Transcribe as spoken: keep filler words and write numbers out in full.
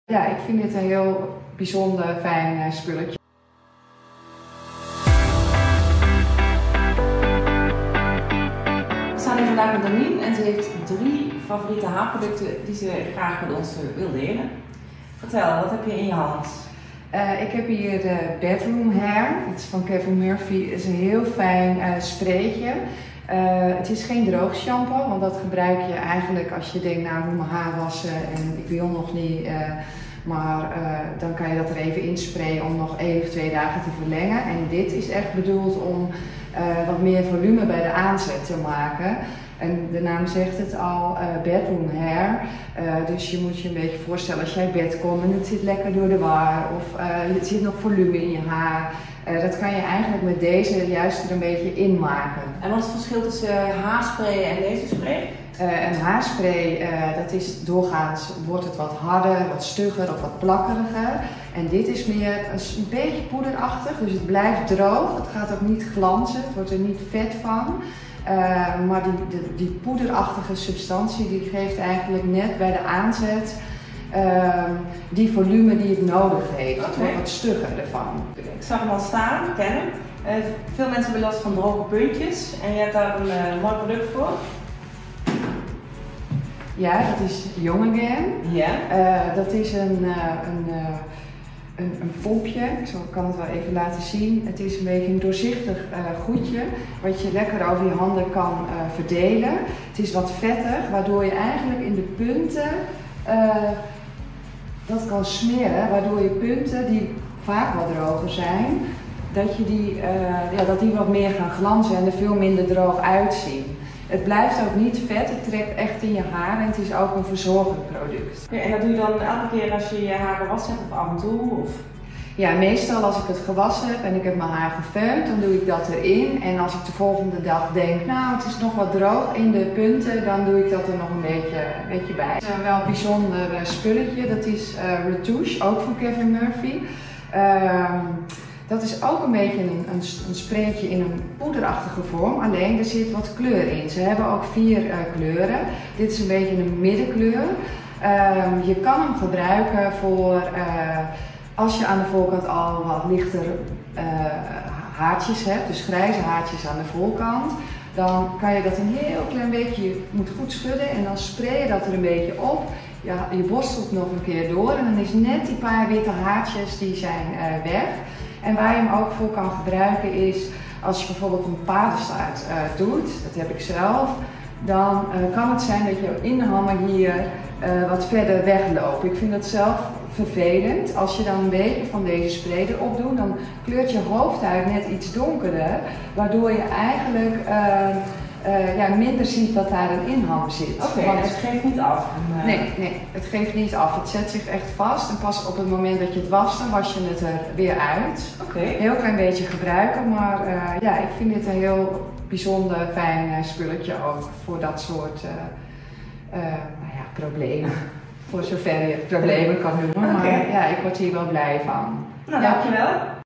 Ja, ik vind dit een heel bijzonder fijn spulletje. We staan hier vandaag met Damien en ze heeft drie favoriete haarproducten die ze graag met ons wil delen. Vertel, wat heb je in je hand? Uh, ik heb hier de Bedroom Hair. Het is van Kevin Murphy. Het is een heel fijn uh, spraytje. Uh, het is geen droog shampoo, want dat gebruik je eigenlijk als je denkt, nou ik moet mijn haar wassen en ik wil nog niet. Uh, maar uh, dan kan je dat er even insprayen om nog één of twee dagen te verlengen. En dit is echt bedoeld om uh, wat meer volume bij de aanzet te maken. En de naam zegt het al, uh, bedroom hair. Uh, dus je moet je een beetje voorstellen als jij uit bed komt en het zit lekker door de war of uh, het zit nog volume in je haar. Uh, dat kan je eigenlijk met deze juist er een beetje in maken. En wat is het verschil tussen haarspray en deze spray? Uh, een haarspray, uh, dat is doorgaans, wordt het wat harder, wat stugger of wat plakkeriger. En dit is meer een beetje poederachtig, dus het blijft droog. Het gaat ook niet glanzen, het wordt er niet vet van. Uh, maar die, de, die poederachtige substantie die geeft eigenlijk net bij de aanzet uh, die volume die het nodig heeft. Het wordt wat stugger ervan. Ik zag hem al staan, ik ken hem. Uh, veel mensen hebben last van droge puntjes en je hebt daar een uh, mooi product voor. Ja, dat is Young Again. Ja. Uh, dat is een, uh, een, uh, een, een pompje, ik kan het wel even laten zien. Het is een beetje een doorzichtig uh, goedje wat je lekker over je handen kan uh, verdelen. Het is wat vettig, waardoor je eigenlijk in de punten uh, dat kan smeren, waardoor je punten die vaak wat droger zijn, dat, je die, uh, ja, dat die wat meer gaan glanzen en er veel minder droog uitzien. Het blijft ook niet vet, het trekt echt in je haar en het is ook een verzorgend product. Ja, en dat doe je dan elke keer als je je haar gewassen hebt of af en toe? Of? Ja, meestal als ik het gewassen heb en ik heb mijn haar gefeund, dan doe ik dat erin. En als ik de volgende dag denk, nou het is nog wat droog in de punten, dan doe ik dat er nog een beetje, een beetje bij. Het is wel een bijzonder spulletje, dat is uh, Retouche, ook van Kevin Murphy. Uh, Dat is ook een beetje een, een, een spraytje in een poederachtige vorm, alleen er zit wat kleur in. Ze hebben ook vier uh, kleuren. Dit is een beetje een middenkleur. Uh, je kan hem gebruiken voor uh, als je aan de voorkant al wat lichter uh, haartjes hebt, dus grijze haartjes aan de voorkant. Dan kan je dat een heel klein beetje, je moet goed schudden en dan spray je dat er een beetje op. Ja, je borstelt nog een keer door en dan is net die paar witte haartjes die zijn uh, weg. En waar je hem ook voor kan gebruiken is als je bijvoorbeeld een paardenstaart uh, doet, dat heb ik zelf, dan uh, kan het zijn dat je in de hammer hier uh, wat verder wegloopt. Ik vind dat zelf vervelend. Als je dan een beetje van deze spray erop doet, dan kleurt je hoofdhuid net iets donkerder, waardoor je eigenlijk uh, Uh, ja, minder ziet dat daar een inham zit. Oké, okay, het geeft niet af? Uh... Nee, nee, het geeft niet af. Het zet zich echt vast en pas op het moment dat je het wast, dan was je het er weer uit. Oké. Okay. Heel klein beetje gebruiken, maar uh, ja, ik vind dit een heel bijzonder fijn uh, spulletje ook voor dat soort uh, uh, nou ja, problemen. Voor zover je problemen kan noemen, okay. Maar ja, ik word hier wel blij van. Nou, ja. dankjewel.